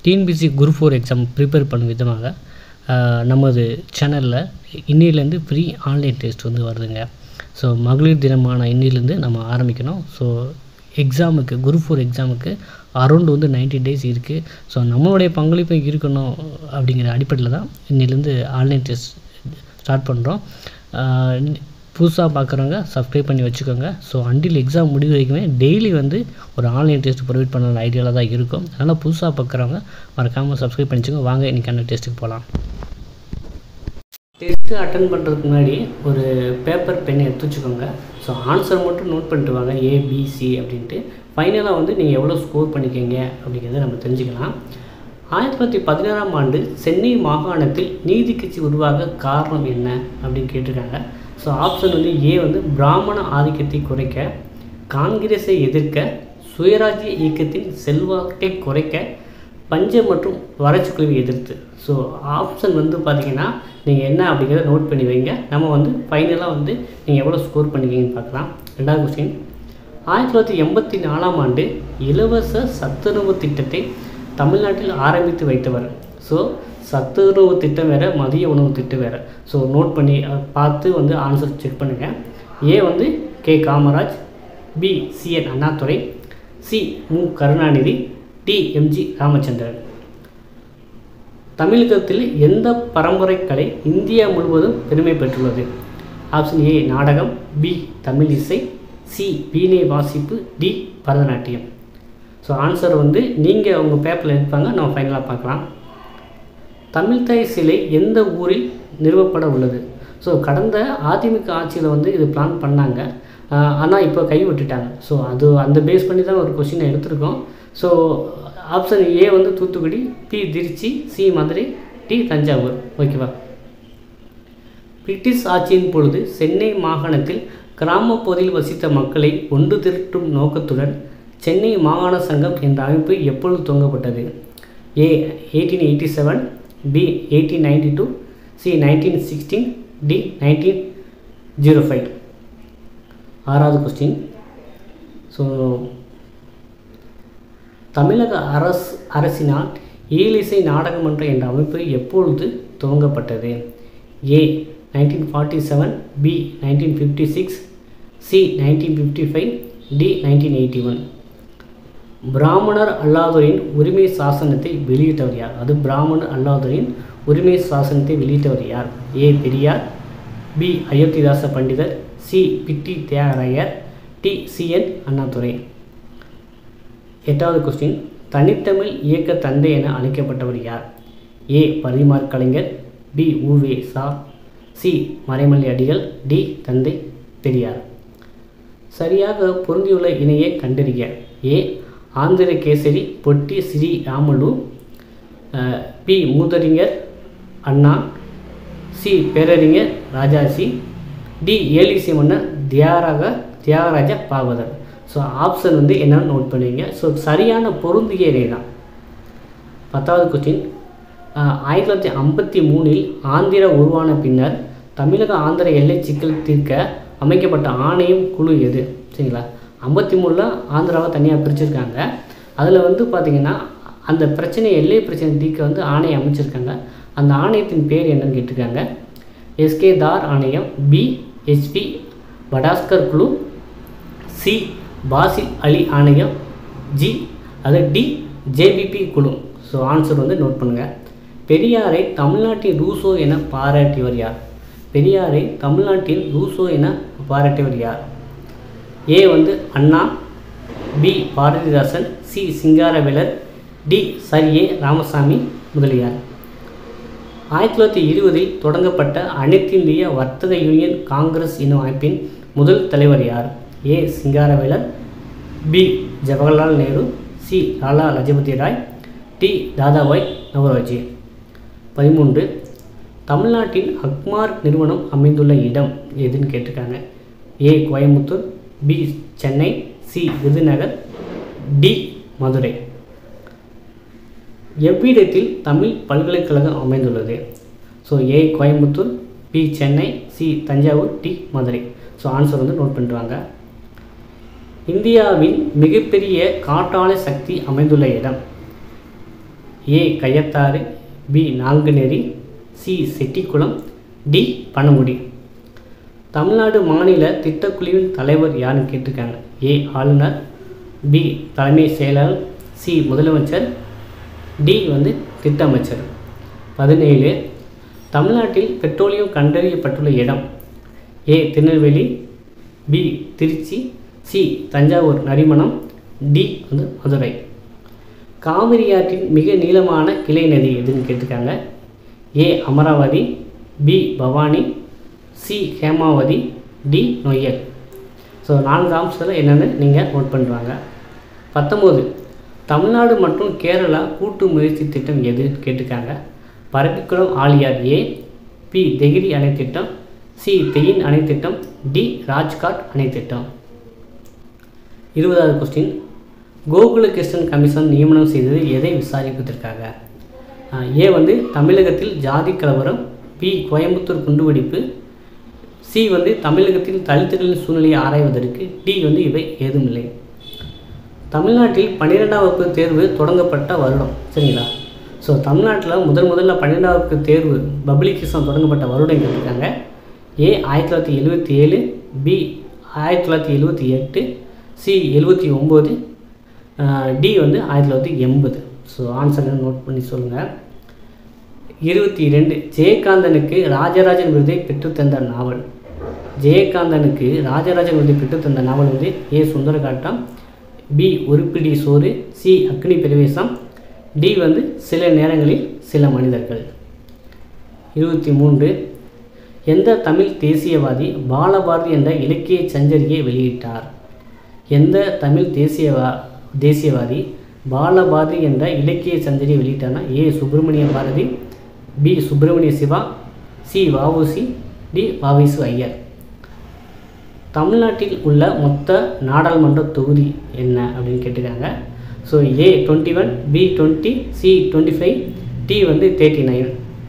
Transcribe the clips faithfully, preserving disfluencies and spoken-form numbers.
TNPSC group four exam prepare பண்ணும் விதமாக நமது சேனலில் இன்னிலேருந்து ஃப்ரீ ஆன்லைன் டெஸ்ட் வந்து வருதுங்க. ஸோ மகளிர் தினமான இன்னிலேருந்து நம்ம ஆரம்பிக்கணும். ஸோ எக்ஸாமுக்கு குரூப் ஃபோர் எக்ஸாமுக்கு அரௌண்ட் வந்து நைன்ட்டி டேஸ் இருக்குது. ஸோ நம்மளுடைய பங்களிப்பு இருக்கணும் அப்படிங்கிற அடிப்படையில் தான் இன்னிலேருந்து ஆன்லைன் டெஸ்ட் ஸ்டார்ட் பண்ணுறோம். புதுசாக பார்க்குறவங்க சப்ஸ்கிரைப் பண்ணி வச்சுக்கோங்க. ஸோ அண்டில் எக்ஸாம் முடிவு வரைக்குமே டெய்லி வந்து ஒரு ஆன்லைன் டெஸ்ட் ப்ரொவைட் பண்ண ஐடியாவில் தான் இருக்கும். அதனால் புதுசாக பார்க்குறவங்க மறக்காமல் சப்ஸ்கிரைப் பண்ணிச்சுக்கோங்க. வாங்க இன்றைக்கான டெஸ்ட்டுக்கு போகலாம். டெஸ்ட்டு அட்டன் பண்ணுறதுக்கு முன்னாடி ஒரு பேப்பர் பென் எடுத்து வச்சுக்கோங்க. ஸோ ஆன்சர் மட்டும் நோட் பண்ணிட்டு வாங்க, ஏபிசி அப்படின்ட்டு. ஃபைனலாக வந்து நீங்கள் எவ்வளோ ஸ்கோர் பண்ணிக்கீங்க அப்படிங்கிறத நம்ம தெரிஞ்சுக்கலாம். ஆயிரத்தி தொள்ளாயிரத்தி பதினாறாம் ஆண்டு சென்னை மாகாணத்தில் நீதி கட்சி உருவாக காரணம் என்ன அப்படின்னு கேட்டிருக்காங்க. ஸோ ஆப்ஷன் வந்து ஏ வந்து பிராமண ஆதிக்கத்தை குறைக்க, காங்கிரஸை எதிர்க்க, சுயராஜ்ய இயக்கத்தின் செல்வாக்கை குறைக்க, பஞ்சம் மற்றும் வறட்சி குழுவை எதிர்த்து. ஸோ ஆப்ஷன் வந்து பார்த்திங்கன்னா நீங்கள் என்ன அப்படிங்கிறத நோட் பண்ணி வைங்க. நம்ம வந்து ஃபைனலாக வந்து நீங்கள் எவ்வளோ ஸ்கோர் பண்ணிக்கிங்கன்னு பார்க்கலாம். ரெண்டாவது கொஸ்டின், ஆயிரத்தி தொள்ளாயிரத்தி எண்பத்தி நாலாம் ஆண்டு இலவச சத்துணவு திட்டத்தை தமிழ்நாட்டில் ஆரம்பித்து வைத்தவர். ஸோ சத்துணவு திட்டம் வேறு, மதிய உணவு திட்டம் வேறு. ஸோ நோட் பண்ணி பார்த்து வந்து ஆன்சர் செக் பண்ணுங்கள். ஏ வந்து K Kamaraj, B CN Annadurai, C Mu Karunanidhi, D MG Ramachandran. தமிழகத்தில் எந்த பரம்பரை கலை இந்தியா முழுவதும் பெருமை பெற்றுள்ளது? ஆப்ஷன் ஏ நாடகம், பி தமிழ் இசை, சி வீணை வாசிப்பு, டி பரதநாட்டியம். ஸோ ஆன்சர் வந்து நீங்கள் உங்கள் பேப்பரில் எடுப்பாங்க, நம்ம ஃபைனலாக பார்க்கலாம். தமிழ்தாய் சிலை எந்த ஊரில் நிறுவப்பட உள்ளது? ஸோ கடந்த அதிமுக ஆட்சியில் வந்து இது பிளான் பண்ணாங்க, ஆனால் இப்போ கை விட்டுட்டாங்க. ஸோ அது அந்த பேஸ் பண்ணி தான் ஒரு கொஸ்டினை எடுத்திருக்கோம். ஸோ ஆப்ஷன் ஏ வந்து Thoothukudi, B Tiruchi, C Madurai, D Thanjavur. ஓகேவா? பிரிட்டிஷ் ஆட்சியின் பொழுது சென்னை மாகாணத்தில் கிராம பகுதியில் வசித்த மக்களை ஒன்று திரட்டும் நோக்கத்துடன் சென்னை மாகாண சங்கம் என்ற அமைப்பு எப்பொழுது துவங்கப்பட்டது? A eighteen eighty seven, B eighteen ninety two, C nineteen sixteen, D nineteen zero five. ஆறாவது கொஸ்டின், ஸோ தமிழக அரசு அரசினால் இயலிசை நாடகமன்றம் என்ற அமைப்பு எப்பொழுது துவங்கப்பட்டது? A nineteen forty seven, B nineteen fifty six, C nineteen fifty five, D nineteen eighty one. பிராமணர் அல்லாதோரின் உரிமை சாசனத்தை வெளியிட்டவர் யார்? அது பிராமணர் அல்லாதோரின் உரிமை சாசனத்தை வெளியிட்டவர் யார்? ஏ Periyar, B Ayothidasa Pandithar, C PT Thiyagarayar, D CN Annadurai. எட்டாவது கொஸ்டின், தனித்தமிழ் இயக்க தந்தை என அழைக்கப்பட்டவர் யார்? ஏ பரிமார் கலைஞர், பி உவே சா, சி மறைமலை அடிகள், டி தந்தை பெரியார். சரியாக பொருந்தியுள்ள இணையை கண்டறிய. ஏ ஆந்திர கேசரி பொட்டி ஸ்ரீ ராமலு, பி மூதறிஞர் அண்ணா, சி பேரறிஞர் ராஜாசி, டி ஏலிசி மன்னர் தியாகராக தியாகராஜ பாகவதர். ஸோ ஆப்ஷன் வந்து என்னன்னு நோட் பண்ணுவீங்க. ஸோ சரியான பொருந்திய இணை தான். பத்தாவது கொஸ்டின், ஆயிரத்தி தொள்ளாயிரத்தி ஐம்பத்தி மூணில் ஆந்திரா உருவான பின்னர் தமிழக ஆந்திர எல்லை சிக்கல் தீர்க்க அமைக்கப்பட்ட ஆணையம் குழு எது? சரிங்களா? ஐம்பத்தி மூணில் ஆந்திராவை தனியாக பிரிச்சுருக்காங்க. அதில் வந்து பார்த்திங்கன்னா அந்த பிரச்சனை எல்லை பிரச்சனை தீர்க்க வந்து ஆணையம் அமைச்சிருக்காங்க. அந்த ஆணையத்தின் பேர் என்னன்னு கேட்டிருக்காங்க. எஸ்கே தார் ஆணையம், பி ஹெச்பி படாஸ்கர் குழு, சி பாசில் அலி ஆணையம், ஜி அது டி ஜேபிபி குழு. ஸோ ஆன்சர் வந்து நோட் பண்ணுங்கள். பெரியாரை தமிழ்நாட்டின் ரூசோ என பாராட்டியவர் யார்? பெரியாரை தமிழ்நாட்டின் ரூசோ என பாராட்டியவர் யார்? ஏ வந்து Anna, B Bharathidasan, C Singaravelar, D sir A Ramasamy Mudaliar. ஆயிரத்தி தொள்ளாயிரத்தி இருபதில் தொடங்கப்பட்ட அனைத்திந்திய வர்த்தக யூனியன் காங்கிரஸ் என்னும் அமைப்பின் முதல் தலைவர் யார்? A Singaravelar, B Jawaharlal Nehru, C Lala Lajpat Rai, D Dadabhai Naoroji. பதிமூன்று, தமிழ்நாட்டின் அக்மார் நிறுவனம் அமைந்துள்ள இடம் எதுன்னு கேட்டிருக்காங்க. A Coimbatore, B Chennai, C Virudhunagar, D Madurai. எவ்விடத்தில் தமிழ் பல்கலைக்கழகம் அமைந்துள்ளது? So A Coimbatore, B Chennai, C Thanjavur, D Madurai. So answer வந்து நோட் பண்ணிடுவாங்க. இந்தியாவின் மிகப்பெரிய காற்றாலை சக்தி அமைந்துள்ள இடம்? A Kayathar, B Nanguneri, C Chettikulam, D Panagudi. Tamil Nadu மாநில திட்டக்குழுவின் தலைவர் யாருன்னு கேட்டிருக்காங்க. ஏ ஆளுநர், பி தலைமை செயலாளர், சி முதலமைச்சர், டி வந்து திட்ட அமைச்சர். பதினேழு. தமிழ்நாட்டில் பெட்ரோலியம் கண்டறியப்பட்டுள்ள இடம். A Tirunelveli, B Tiruchi, C Thanjavur Narimanam, D வந்து மதுரை. காவிரி ஆற்றின் மிக நீளமான கிளை நதி எதுன்னு கேட்டிருக்காங்க. A Amaravathi, B Bhavani, C Hemavathi, D Noyyal. So நான்கு ஆம்சத்தில் என்னென்னு நீங்கள் நோட் பண்ணுறாங்க. பத்தொம்போது. தமிழ்நாடு மற்றும் கேரளா கூட்டு முயற்சி திட்டம் எது கேட்டிருக்காங்க. பரப்பிக்குளம் ஆலியார் ஏ, பி தெகிரி அணை திட்டம், சி தெயின் அணை திட்டம், டி ராஜ்காட் அணை திட்டம். இருபதாவது கொஸ்டின். கோகுலகிருஷ்ணன் கமிஷன் நியமனம் செய்தது எதை விசாரிப்பதற்காக. ஏ வந்து தமிழகத்தில் ஜாதி கலவரம், பி கோயம்புத்தூர் குண்டுவெடிப்பு, சி வந்து தமிழகத்தில் தலித்துகளின் சூழ்நிலையை ஆராய்வதற்கு, டி வந்து இவை ஏதுமில்லை. தமிழ்நாட்டில் பன்னிரெண்டாம் வகுப்பு தேர்வு தொடங்கப்பட்ட வருடம். சரிங்களா. ஸோ தமிழ்நாட்டில் முதல் முதல்ல பன்னிரெண்டாம் வகுப்பு தேர்வு பப்ளிகேஷன் தொடங்கப்பட்ட வருடம் கேட்டிருக்காங்க. ஏ ஆயிரத்தி தொள்ளாயிரத்தி எழுபத்தி ஏழு, பி ஆயிரத்தி தொள்ளாயிரத்தி எழுபத்தி எட்டு, சி எழுபத்தி ஒம்பது, டி வந்து ஆயிரத்தி தொள்ளாயிரத்தி எண்பது. ஸோ ஆன்சர் நோட் பண்ணி சொல்லுங்கள். இருபத்தி ரெண்டு. ஜெயகாந்தனுக்கு ராஜராஜன் விருதை பெற்றுத்தந்த நாவல். ஜெயகாந்தனுக்கு ராஜராஜன் விருதை பெற்றுத்தந்த நாவல் வந்து ஏ சுந்தரகாண்டம், பி உருப்பிடி சோறு, சி அக்னி பிரவேசம், டி வந்து சில நேரங்களில் சில மனிதர்கள். இருபத்தி மூன்று. எந்த தமிழ் தேசியவாதி பாலபாரதி என்ற இலக்கிய சஞ்சரியை வெளியிட்டார். எந்த தமிழ் தேசியவா தேசியவாதி பாலபாரதி என்ற இலக்கிய சஞ்சரியை வெளியிட்டார்னா A Subramania Bharathi, B Subramania Siva, C VOC, D VVS Iyer. தமிழ்நாட்டில் உள்ள மொத்த நாடாளுமன்ற தொகுதி என்ன அப்படின்னு கேட்டிருக்காங்க. So A twenty one, B twenty, C twenty five, D வந்து தேர்ட்டி நைன்.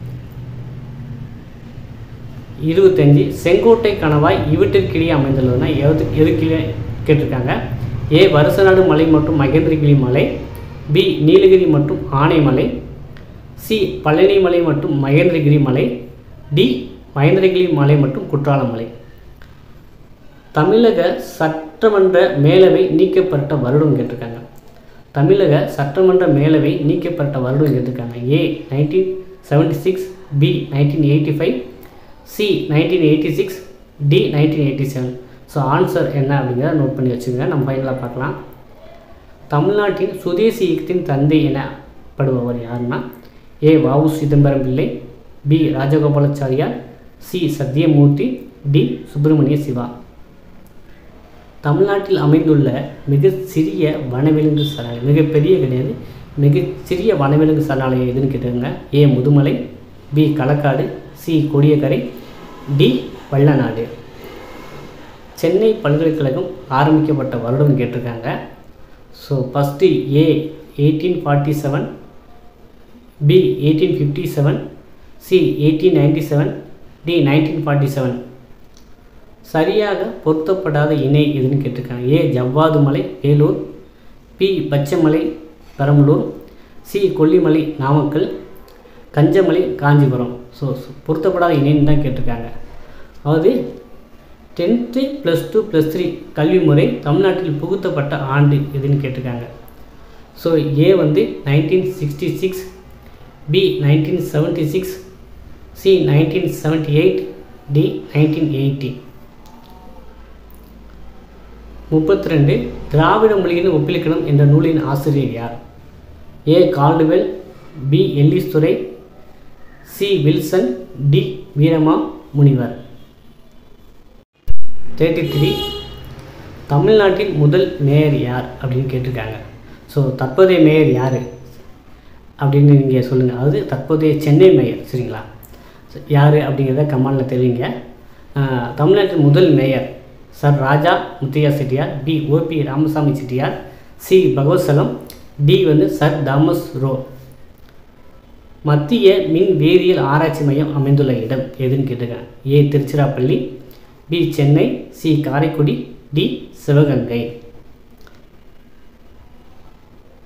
இருபத்தஞ்சி. செங்கோட்டை கணவாய் இவற்றிற்கிடையே அமைந்துள்ளதுன்னா எது எதுக்கிடையே கேட்டிருக்காங்க. ஏ வருசநாடு மலை மற்றும் மகேந்திரகிரி மலை, பி நீலகிரி மற்றும் ஆனைமலை, சி பழனி மலை மற்றும் மகேந்திரகிரி மலை, டி மகேந்திரகிரி மலை மற்றும் குற்றாலமலை. தமிழக சட்டமன்ற மேலவை நீக்கப்பட்ட வருடம் கேட்டிருக்காங்க. தமிழக சட்டமன்ற மேலவை நீக்கப்பட்ட வருடம் கேட்டிருக்காங்க. A nineteen seventy six, B nineteen eighty five, C nineteen eighty six, D nineteen eighty seven. So answer என்ன அப்படிங்கிறத நோட் பண்ணி வச்சுக்கோங்க. நம்ம ஃபைனலாக பார்க்கலாம். தமிழ்நாட்டின் சுதேசி இயக்கத்தின் தந்தை எனப்படுபவர் யாருன்னா ஏ VO Chidambaram Pillai, B Rajagopalachari, C Sathyamurthy, D Subramania Siva. தமிழ்நாட்டில் அமைந்துள்ள மிக சிறிய வனவிலங்கு சரணாலயம், மிகப்பெரிய கிடையாது, மிக சிறிய வனவிலங்கு சரணாலயம் எதுன்னு கேட்டுருங்க. A Mudumalai, B Kalakkad, C Kodiyakkarai, D Vallanadu. Chennai பல்கலைக்கழகம் ஆரம்பிக்கப்பட்ட வருடம் கேட்டிருக்காங்க. So first A eighteen forty seven, B eighteen fifty seven, C eighteen ninety seven, D nineteen forty seven. சரியாக பொருத்தப்படாத இணை எதுன்னு கேட்டிருக்காங்க. A Javadhu Malai Vellore, B Pachaimalai Perambalur, C Kollimalai Namakkal, Kanjamalai Kanchipuram. So பொருத்தப்படாத இணைன்னு தான் கேட்டிருக்காங்க. அதாவது tenth plus two plus three கல்வி முறை தமிழ்நாட்டில் புகுத்தப்பட்ட ஆண்டு எதுன்னு கேட்டிருக்காங்க. ஸோ ஏ வந்து nineteen sixty six, B nineteen seventy six, C nineteen seventy eight, D nineteen eighty. முப்பத்தி ரெண்டு. திராவிட மொழியின் ஒப்பிலக்கணம் என்ற நூலின் ஆசிரியர் யார். A Caldwell, B Ellis Durai, C Wilson, D Veerama Munivar. Thirty three. தமிழ்நாட்டின் முதல் மேயர் யார் அப்படின்னு கேட்டிருக்காங்க. ஸோ தற்போதைய மேயர் யார் அப்படின்னு நீங்கள் சொல்லுங்கள். அதாவது தற்போதைய சென்னை மேயர். சரிங்களா. யார் அப்படிங்கிறத கமெண்டில் தெரிவிங்க. தமிழ்நாட்டின் முதல் mayor sir Raja Muthiah Chettiar, B OP Ramasamy Chettiar, C Bhakthavatsalam, D வந்து சர் தாமஸ் ரோ. மத்திய மின் வேதியியல் ஆராய்ச்சி மையம் அமைந்துள்ள இடம் எதுன்னு கேட்டிருக்காங்க. A Tiruchirappalli, B Chennai, C Karaikudi, D Sivaganga.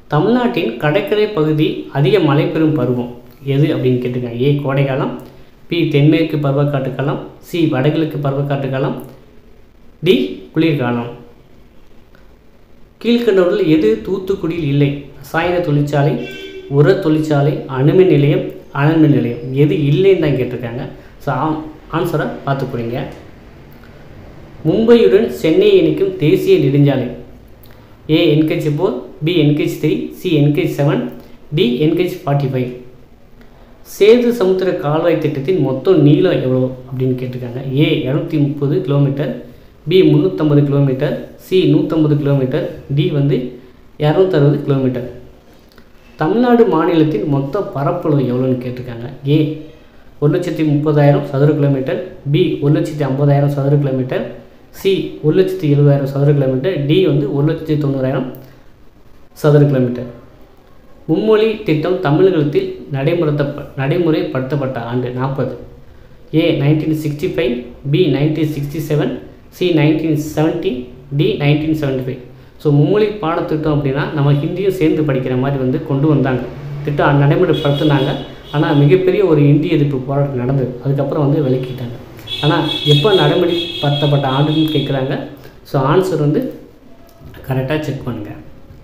தமிழ்நாட்டின் கடற்கரை பகுதி அதிக மழை பெறும் பருவம் எது அப்படின்னு கேட்டிருக்காங்க. ஏ கோடைக்காலம், பி தென்மேற்கு பருவக்காற்று காலம், சி வடகிழக்கு பருவக்காற்று காலம், டி குளிர்காலம். கீழ்கண்டவற்றில் எது தூத்துக்குடியில் இல்லை? ரசாயன தொழிற்சாலை, உர தொழிற்சாலை, அணுமின் நிலையம், அனல்மின் நிலையம். எது இல்லைன்னு தான் கேட்டிருக்காங்க. ஸோ ஆன்சரை பார்த்து போறீங்க. மும்பையுடன் சென்னையை இணைக்கும் தேசிய நெடுஞ்சாலை. A NH four, B NH three, C NH seven, D NH forty five. Sethu Samudram கால்வாய் திட்டத்தின் மொத்தம் நீளம் எவ்வளோ அப்படின்னு கேட்டிருக்காங்க. ஏ இரநூத்தி முப்பது கிலோமீட்டர், பி முந்நூற்றம்பது கிலோமீட்டர், சி நூற்றம்பது கிலோமீட்டர், டி வந்து இரநூத்தறுபது கிலோமீட்டர். தமிழ்நாடு மாநிலத்தின் மொத்த பரப்பளவு எவ்வளோன்னு கேட்டிருக்காங்க. ஏ ஒரு லட்சத்தி முப்பதாயிரம் சதுர கிலோமீட்டர், பி ஒரு லட்சத்தி ஐம்பதாயிரம் சதுர கிலோமீட்டர், சி ஒரு லட்சத்தி எழுபதாயிரம் சதுர கிலோமீட்டர், டி வந்து ஒரு லட்சத்தி தொண்ணூறாயிரம் சதுர கிலோமீட்டர். மும்மொழி திட்டம் தமிழகத்தில் நடைமுறைத்த நடைமுறைப்படுத்தப்பட்ட ஆண்டு நாற்பது. A nineteen sixty five, B nineteen sixty seven, C nineteen seventy, D nineteen seventy five. So மும்மொழி பாடத்திட்டம் அப்படின்னா நம்ம ஹிந்தியும் சேர்ந்து படிக்கிற மாதிரி வந்து கொண்டு வந்தாங்க, திட்டம் நடைமுறைப்படுத்தினாங்க. ஆனால் மிகப்பெரிய ஒரு இந்திய எதிர்ப்பு போராட்டம் நடந்தது, அதுக்கப்புறம் வந்து விலக்கிட்டாங்க. ஆனால் எப்போ நடைமுறைப்படுத்தப்பட்ட ஆண்டுன்னு கேட்குறாங்க. ஸோ ஆன்சர் வந்து கரெக்டாக செக் பண்ணுங்கள்.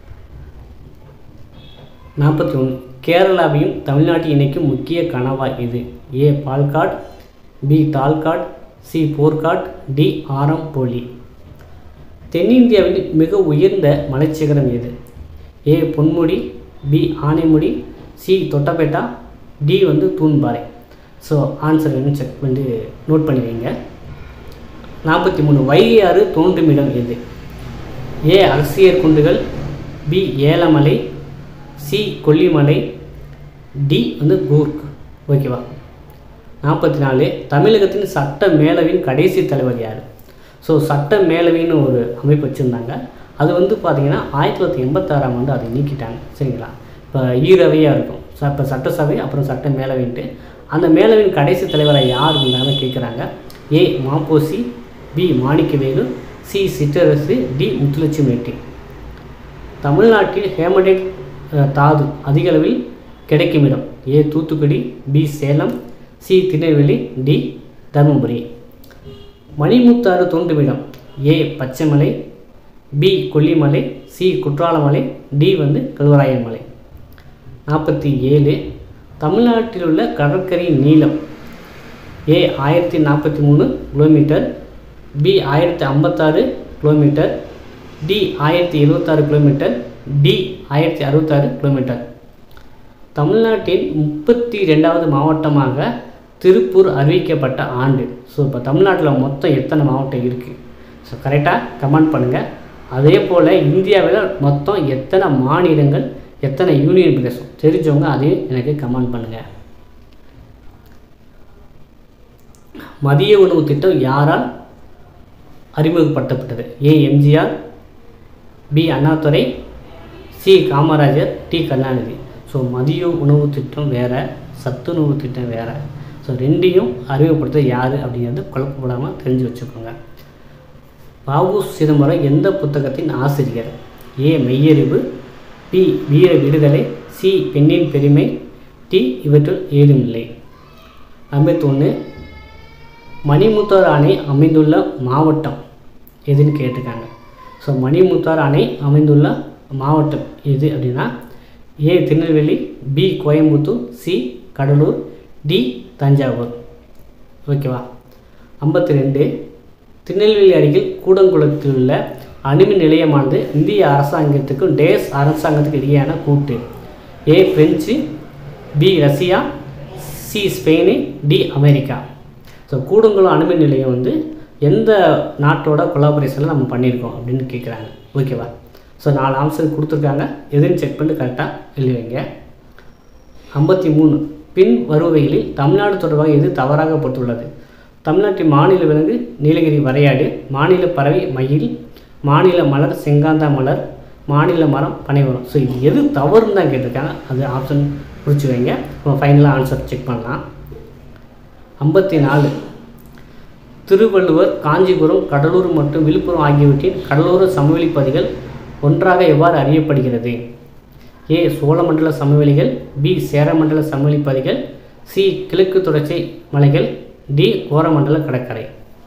நாற்பத்தி ஒன்று. கேரளாவையும் தமிழ்நாட்டையும் இணைக்கும் முக்கிய கணவாய் இது? A Palghat, B Thalghat, C Bhorghat, D Aramboli. தென்னிந்தியாவில் மிக உயர்ந்த மலைச்சிகரம் எது? A Ponmudi, B Anaimudi, C Doddabetta, D வந்து தூண்பாறை. ஸோ ஆன்சர் வந்து செக் பண்ணி நோட் பண்ணி வைங்க. நாற்பத்தி மூணு. வைகை ஆறு தோன்றும் இடம் எது? ஏ அகசியர் குண்டுகள், B Elamalai, C Kollimalai, D வந்து கூர்க். ஓகேவா? நாற்பத்தி நாலு. தமிழகத்தின் சட்ட மேலவையின் கடைசி தலைவர் யார்? ஸோ சட்ட மேலவைன்னு ஒரு அமைப்பு வச்சுருந்தாங்க. அது வந்து பார்த்திங்கன்னா ஆயிரத்தி தொள்ளாயிரத்தி எண்பத்தாறாம் ஆண்டு அதை நீக்கிட்டாங்க. சரிங்களா? இப்போ ஈரவையாக இருக்கும். ஸோ இப்போ சட்டசபை அப்புறம் சட்ட மேலவைன்ட்டு அந்த மேலவையின் கடைசி தலைவரை யார் இருந்தாங்கன்னு கேட்குறாங்க. A Maposi, B Manickavelu, C Sitrarasu, D Muthulakshmi Reddy. தமிழ்நாட்டில் ஹேமடைட் தாது அதிக அளவில் கிடைக்கும் இடம்? A Thoothukudi, B Salem, C Tirunelveli, D Dharmapuri. Manimuthar தோன்றும் இடம்? A Pachaimalai, B Kollimalai, C Kutralamalai, D வந்து கல்வராயன் மலை. நாற்பத்தி ஏழு. தமிழ்நாட்டில் உள்ள கடற்கரையின் நீளம்? ஏ ஆயிரத்தி நாற்பத்தி மூணு கிலோமீட்டர், பி ஆயிரத்தி ஐம்பத்தாறு கிலோமீட்டர், டி ஆயிரத்தி எழுபத்தாறு கிலோமீட்டர், டி ஆயிரத்தி அறுபத்தாறு கிலோமீட்டர். தமிழ்நாட்டின் முப்பத்தி ரெண்டாவது மாவட்டமாக திருப்பூர் அறிவிக்கப்பட்ட ஆண்டு? ஸோ இப்போ தமிழ்நாட்டில் மொத்தம் எத்தனை மாவட்டம் இருக்குது? ஸோ கரெக்டாக கமெண்ட் பண்ணுங்கள். அதே போல் இந்தியாவில் மொத்தம் எத்தனை மாநிலங்கள், எத்தனை யூனியன் பிரதேசம் தெரிஞ்சவங்க அதையும் எனக்கு கமெண்ட் பண்ணுங்கள். மதிய உணவு திட்டம் யாரால் அறிமுகப்படுத்தப்பட்டது? A MGR, B Annadurai, C Kamarajar, D Karunanidhi. So மதிய உணவு திட்டம் வேறு, சத்துணவு திட்டம் வேறு. ஸோ ரெண்டையும் அறிமுகப்படுத்த யார் அப்படிங்கிறது குழப்பப்படாமல் தெரிஞ்சு வச்சுக்கோங்க. பாபு சிதம்பரம் எந்த புத்தகத்தின் ஆசிரியர்? ஏ மெய்யறிவு, பி வீர விடுதலை, சி பெண்ணின் பெருமை, டி இவற்றுள் ஏதும் இல்லை. ஐம்பத்தொன்று. மணிமுத்தாறு அணை அமைந்துள்ள மாவட்டம் எதுன்னு கேட்டிருக்காங்க. ஸோ மணிமுத்தாறு அணை அமைந்துள்ள மாவட்டம் எது அப்படின்னா A Tirunelveli, B Coimbatore, C Cuddalore, D Thanjavur. ஓகேவா? ஐம்பத்தி ரெண்டு. திருநெல்வேலி அருகில் கூடங்குளத்தில் உள்ள அணுமின் நிலையமானது இந்திய அரசாங்கத்துக்கும் டேஸ் அரசாங்கத்துக்கு இடையேயான கூட்டு? A French, B Russia, C Spain, D America. So Kudankulam அணுமின் நிலையம் வந்து எந்த நாட்டோட கொலாபரேஷனில் நம்ம பண்ணியிருக்கோம் அப்படின்னு கேட்குறாங்க. ஓகேவா? ஸோ நாலு ஆன்சர் கொடுத்துருக்காங்க, எதுன்னு செக் பண்ணி கரெக்டாக எழுதி வைங்க. ஐம்பத்தி மூணு. பின் வருவைகளில் தமிழ்நாடு தொடர்பாக எது தவறாகப்பட்டுள்ளது? தமிழ்நாட்டின் மாநில விலங்கு நீலகிரி வரையாடு, மாநில பறவை மயில், மாநில மலர் செங்காந்தா மலர், மாநில மரம் பனைமரம். ஸோ இது எது தவறுன்னு தான் கேட்டிருக்காங்க, அது ஆப்ஷன் குறித்து வைங்க. நம்ம ஃபைனலாக ஆன்சர் செக் பண்ணலாம். ஐம்பத்தி நாலு. திருவள்ளுவர் காஞ்சிபுரம், கடலூர் மற்றும் விழுப்புரம் ஆகியவற்றின் கடலோர சமவெளி பகுதிகள் ஒன்றாக எவ்வாறு அறியப்படுகிறது? ஏ சோழமண்டல சமவெளிகள், பி சேரமண்டல சமவெளி பகுதிகள், சி கிழக்கு தொடர்ச்சி மலைகள், டி கோரமண்டல கடற்கரை.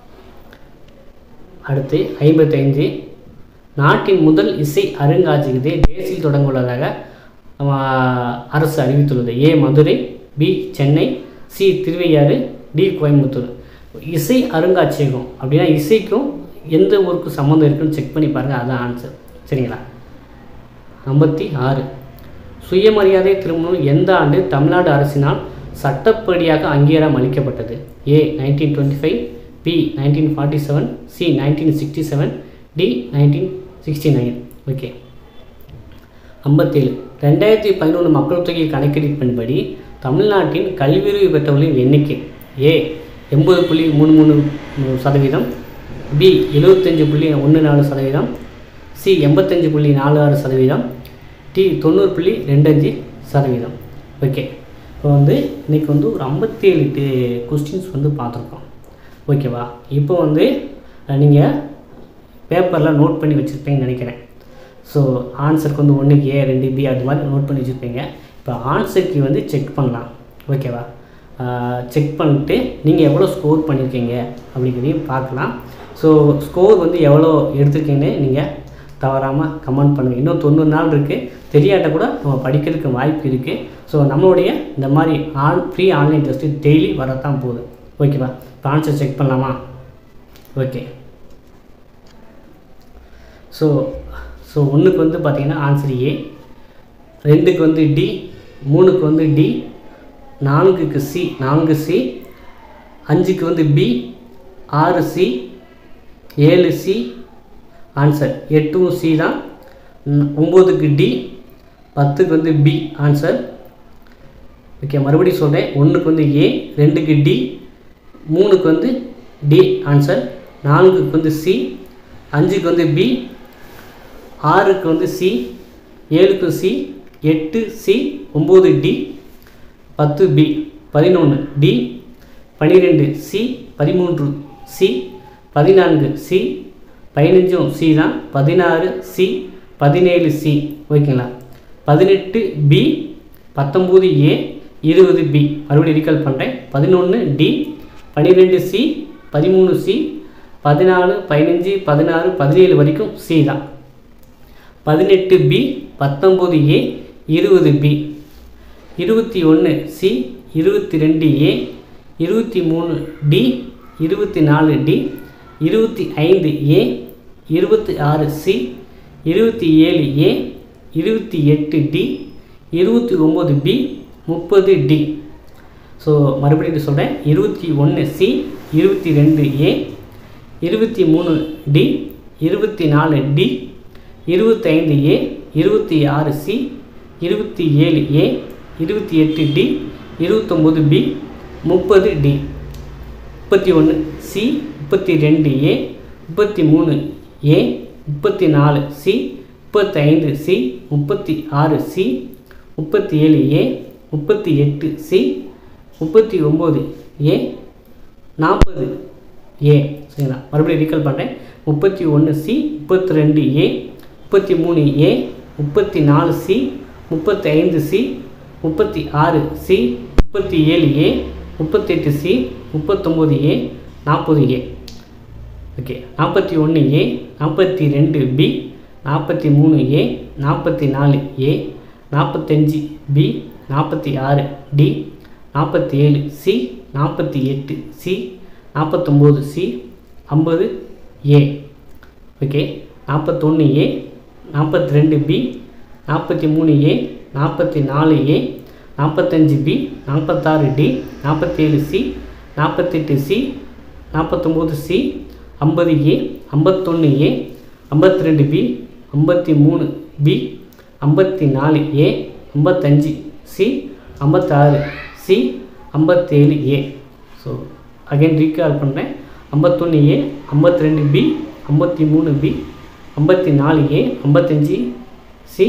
அடுத்து ஐம்பத்தைந்து. நாட்டின் முதல் இசை அருங்காட்சியகத்தை டேசில் தொடங்க உள்ளதாக அரசு அறிவித்துள்ளது. A Madurai, B Chennai, C Thiruvaiyaru, D Coimbatore. இசை அருங்காட்சியகம் அப்படின்னா இசைக்கும் எந்த ஊருக்கும் சம்மந்தம் இருக்குன்னு செக் பண்ணி பாருங்கள், அதுதான் ஆன்சர். சரிங்களா? ஐம்பத்தி ஆறு. சுயமரியாதை திருமணம் எந்த ஆண்டு தமிழ்நாடு அரசினால் சட்டப்படியாக அங்கீகாரம் அளிக்கப்பட்டது? A nineteen twenty five, B nineteen forty seven, C nineteen sixty seven, D nineteen sixty nine. Okay. ஐம்பத்தேழு. ரெண்டாயிரத்தி பதினொன்று மக்கள் தொகை கணக்கெடுப்பின்படி தமிழ்நாட்டின் கல்வியறிவு பெற்றவர்களின் எண்ணிக்கை. ஏ எண்பது புள்ளி மூணு மூணு சதவீதம், பி எழுபத்தஞ்சு புள்ளி ஒன்று நாலு சதவீதம், சி எண்பத்தஞ்சு புள்ளி நாலு ஆறு சதவீதம், டி தொண்ணூறு புள்ளி ரெண்டஞ்சு சதவீதம். ஓகே. இப்போ வந்து இன்றைக்கி வந்து ஒரு ஐம்பத்தேழு கொஸ்டின்ஸ் வந்து பார்த்துருக்கோம். ஓகேவா? இப்போ வந்து நீங்கள் பேப்பரில் நோட் பண்ணி வச்சுருப்பீங்கன்னு நினைக்கிறேன். ஸோ ஆன்சருக்கு வந்து ஒன்றுக்கு ஏ, ரெண்டு பி அது மாதிரி நோட் பண்ணி வச்சுருப்பீங்க. இப்போ ஆன்சருக்கு வந்து செக் பண்ணலாம். ஓகேவா? செக் பண்ணிட்டு நீங்கள் எவ்வளோ ஸ்கோர் பண்ணியிருக்கீங்க அப்படிங்கிறதையும் பார்க்கலாம். ஸோ ஸ்கோர் வந்து எவ்வளோ எடுத்துருக்கீங்கன்னு நீங்கள் தவறாமல் கமெண்ட் பண்ணுங்கள். இன்னும் தொண்ணூறு நாள் இருக்குது, தெரியாட்ட கூட நம்ம படிக்கிறதுக்கு வாய்ப்பு இருக்குது. ஸோ நம்மளுடைய இந்த மாதிரி an free online test daily வரத்தான் போகுது. ஓகேவா? இப்போ ஆன்சர் செக் பண்ணலாமா? ஓகே. ஸோ ஸோ ஒன்றுக்கு வந்து பார்த்திங்கன்னா ஆன்சர் ஏ, ரெண்டுக்கு வந்து டி, மூணுக்கு வந்து டி, நான்குக்கு சி, நான்கு சி, அஞ்சுக்கு வந்து பி, ஆறு சி, ஏழு சி ஆன்சர், எட்டும் சி தான், ஒம்போதுக்கு டி, பத்துக்கு வந்து பி ஆன்சர். ஓகே, மறுபடியும் சொல்கிறேன். ஒன்றுக்கு வந்து ஏ, ரெண்டுக்கு டி, மூணுக்கு வந்து டி ஆன்சர், நான்குக்கு வந்து சி, அஞ்சுக்கு வந்து பி, ஆறுக்கு வந்து சி, ஏழுக்கு சி, எட்டு சி, ஒம்பது டி, பத்து பி, பதினொன்று டி, பன்னிரெண்டு சி, பதிமூன்று சி, பதினான்கு சி, பதினஞ்சும் சி தான், பதினாறு சி, பதினேழு சி. ஓகேங்களா? பதினெட்டு பி, பத்தொம்போது ஏ, இருபது பி. மறுபடியும் ரீகால் பண்ணுறேன். பதினொன்று டி, பன்னிரெண்டு சி, பதிமூணு சி, பதினாலு, பதினஞ்சு, பதினாறு, பதினேழு வரைக்கும் சி தான். பதினெட்டு பி, பத்தொம்போது ஏ, இருபது பி, இருபத்தி ஒன்று சி, இருபத்தி ரெண்டு ஏ, இருபத்தி மூணு டி, இருபத்தி நாலு டி, இருபத்தி ஐந்து ஏ, இருபத்தி ஆறு சி, இருபத்தி ஏழு ஏ, இருபத்தி எட்டு டி, இருபத்தி ஒம்பது பி, முப்பது டி. ஸோ மறுபடியும் சொல்கிறேன். இருபத்தி ஒன்று சி, இருபத்தி ரெண்டு ஏ, இருபத்தி மூணு டி, இருபத்தி நாலு டி, இருபத்தி ஐந்து ஏ, இருபத்தி ஆறு சி, இருபத்தி ஏழு ஏ, இருபத்தி எட்டு டி, இருபத்தொம்போது பி, முப்பது டி. முப்பத்தி ஒன்று சி, முப்பத்தி ரெண்டு ஏ, முப்பத்தி மூணு ஏ, முப்பத்தி நாலு சி, முப்பத்தி ஐந்து சி, முப்பத்தி ஆறு சி, முப்பத்தி ஏழு ஏ, முப்பத்தி எட்டு சி, முப்பத்தி ஒம்பது ஏ, நாற்பது ஏ. சரிங்களா? மறுபடியும் ரீகால் பண்ணுறேன். முப்பத்தி ஒன்று சி, முப்பத்தி ரெண்டு ஏ, முப்பத்தி மூணு ஏ, முப்பத்தி நாலு சி, முப்பத்தி ஐந்து சி, முப்பத்தி ஆறு சி, முப்பத்தி ஏழு ஏ, முப்பத்தெட்டு சி, முப்பத்தொம்போது ஏ, நாற்பது ஏ. ஓகே. நாற்பத்தி ஒன்று ஏ, நாற்பத்தி ரெண்டு பி, நாற்பத்தி மூணு ஏ, நாற்பத்தி நாலு ஏ, நாற்பத்தஞ்சு பி, நாற்பத்தி ஆறு டி, நாற்பத்தி ஏழு சி, நாற்பத்தி எட்டு சி, நாற்பத்தொம்போது சி, ஐம்பது ஏ. ஓகே. நாற்பத்தொன்று ஏ, நாற்பத்தி ரெண்டு பி, நாற்பத்தி மூணு ஏ, நாற்பத்தி நாலு ஏ, நாற்பத்தஞ்சு பி, நாற்பத்தாறு டி, நாற்பத்தேழு சி, நாற்பத்தெட்டு சி, நாற்பத்தொம்போது சி, ஐம்பது ஏ, ஐம்பத்தொன்று ஏ, ஐம்பத்தி ரெண்டு பி, ஐம்பத்தி மூணு பி, ஐம்பத்தி நாலு ஏ, ஐம்பத்தஞ்சு சி, ஐம்பத்தாறு சி, ஐம்பத்தேழு ஏ. ஸோ அகைன் ரீகால் பண்ணுறேன். ஐம்பத்தொன்று ஏ, ஐம்பத்தி ரெண்டு பி, ஐம்பத்தி மூணு பி, ஐம்பத்தி நாலு ஏ, ஐம்பத்தஞ்சு சி,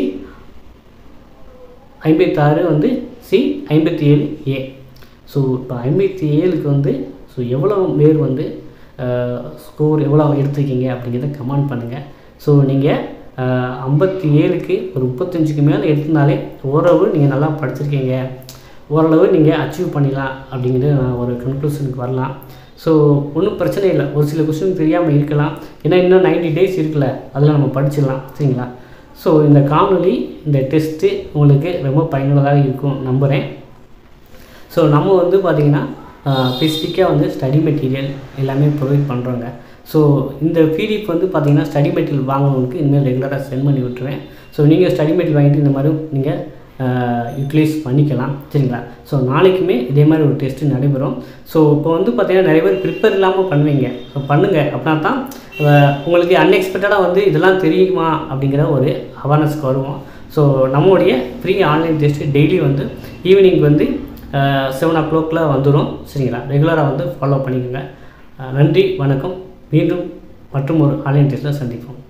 ஐம்பத்தாறு வந்து சி, ஐம்பத்தி ஏழு ஏ. ஸோ இப்போ ஐம்பத்தி ஏழுக்கு வந்து ஸோ எவ்வளோ பேர் வந்து ஸ்கோர் எவ்வளோ எடுத்துருக்கீங்க அப்படிங்கிறத கமெண்ட் பண்ணுங்கள். ஸோ நீங்கள் ஐம்பத்தி ஏழுக்கு ஒரு முப்பத்தஞ்சுக்கு மேலே எடுத்திருந்தாலே ஓரளவு நீங்கள் நல்லா படிச்சிருக்கீங்க, ஓரளவு நீங்கள் அச்சீவ் பண்ணிடலாம் அப்படிங்கிறது நான் ஒரு கன்க்ளூஷனுக்கு வரலாம். ஸோ ஒன்றும் பிரச்சனை இல்லை, ஒரு சில கொஸ்டின் தெரியாமல் இருக்கலாம், ஏன்னா இன்னும் நைன்ட்டி டேஸ் இருக்குல்ல, அதில் நம்ம படிச்சிடலாம் சரிங்களா. ஸோ இந்த காணொலி இந்த டெஸ்ட்டு உங்களுக்கு ரொம்ப பயனுள்ளதாக இருக்கும் நம்புகிறேன். ஸோ நம்ம வந்து பார்த்திங்கன்னா ஸ்பெசிஃபிக்காக வந்து ஸ்டடி மெட்டீரியல் எல்லாமே ப்ரொவைட் பண்ணுறோங்க. ஸோ இந்த பிடிஎஃப் வந்து பார்த்திங்கன்னா ஸ்டடி மெட்டீரியல் வாங்கினவங்களுக்கு இனிமேல் ரெகுலராக சென்ட் பண்ணி விட்டுருவேன். ஸோ நீங்கள் ஸ்டடி மெட்டீரியல் வாங்கிட்டு இந்த மாதிரி நீங்கள் யூட்டிலைஸ் பண்ணிக்கலாம் சரிங்களா. ஸோ நாளைக்குமே இதே மாதிரி ஒரு டெஸ்ட்டு நடைபெறும். ஸோ இப்போ வந்து பார்த்திங்கன்னா நிறைய பேர் ப்ரிப்பேர் இல்லாமல் பண்ணுவீங்க. ஸோ பண்ணுங்கள், அப்படின்னா தான் உங்களுக்கு அன்எக்ஸ்பெக்டடாக வந்து இதெல்லாம் தெரியுமா அப்படிங்கிற ஒரு அவேர்னஸ்க்கு வருவோம். ஸோ நம்மளுடைய ஃப்ரீ ஆன்லைன் டெஸ்ட்டு டெய்லி வந்து ஈவினிங் வந்து செவன் ஓ கிளாக்கில் வந்துடும் சரிங்களா. ரெகுலராக வந்து ஃபாலோ பண்ணிக்கோங்க. நன்றி, வணக்கம். மீண்டும் மற்றும் ஒரு ஆன்லைன் டெஸ்ட்டில் சந்திப்போம்.